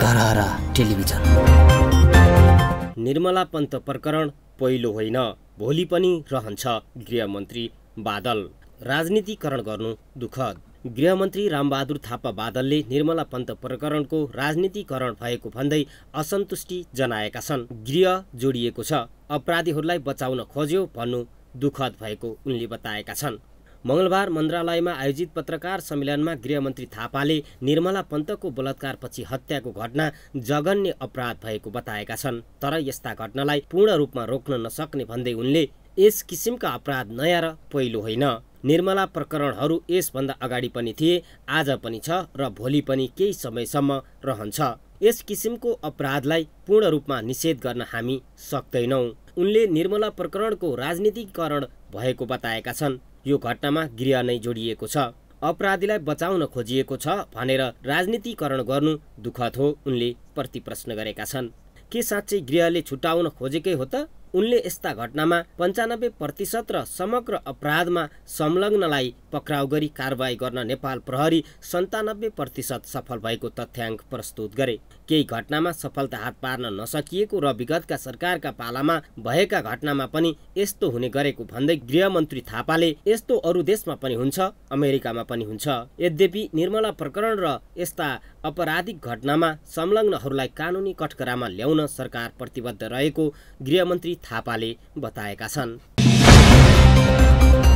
टरहरा television. Nirmala Pant प्रकरण पहिलो होइन, भोलि पनि रहन्छ गृहमन्त्री बादल। राजनीतिकरण गर्नु दुःखद। गृहमन्त्री रामबहादुर थापा बादलले निर्मला पन्त प्रकरणको राजनीतिकरण भएको भन्दै असन्तुष्टि जनाएका छन्। गृह जोडिएको छ, अपराधीहरूलाई बचाउन खोज्यो भन्नु दुःखद भएको उनले बताएका छन्। मंगलबार मन्त्रालयमा आयोजित पत्रकार सम्मेलनमा गृहमन्त्री थापाले निर्मला पन्तको बलात्कारपछि हत्याको घटना जघन्य अपराध भएको बताएका छन्। तर यस्ता घटनालाई पूर्ण रूपमा रोक्न नसक्ने भन्दै उनले यस किसिमका अपराध नयाँ र पहिलो होइन। निर्मला प्रकरणहरू यसभन्दा अगाडि पनि थिए, आज पनि छ र भोलि पनि केही समयसम्म रहन्छ। यस किसिमको अपराधलाई पूर्ण रूपमा निषेध गर्न हामी सक्दैनौँ। उनले निर्मला प्रकरणको राजनीतिकरण भएको बताएका छन्। यो घटनामा गृह नै जोडिएको छ, अपराधीलाई बचाउन खोजिएको छ भनेर राजनीतिकरण गर्नु दुःखद हो, उनले प्रतिप्रश्न गरेका छन्। के साँच्चै गृहले छुटाउन खोजेकै हो त? उनले यस्ता घटनामा 95% र समग्र अपराधमा संलग्नलाई पक्राउ गरी कारबाही गर्न नेपाल प्रहरी 97% सफल भएको तथ्याङ्क प्रस्तुत गरे। केही घटनामा सफलता हात पार्न नसकिएको र विगतका सरकारका पालामा भएका घटनामा पनि यस्तो हुने गरेको भन्दै गृहमन्त्री थापाले यस्तो अरू देशमा पनि हुन्छ, अमेरिकामा पनि हुन्छ। यद्यपि निर्मला प्रकरण र यस्ता अपराधिक घटनामा संलग्नहरूलाई कानुनी कठघरामा ल्याउन सरकार प्रतिबद्ध रहेको गृहमन्त्री थापाले बताएका छन्।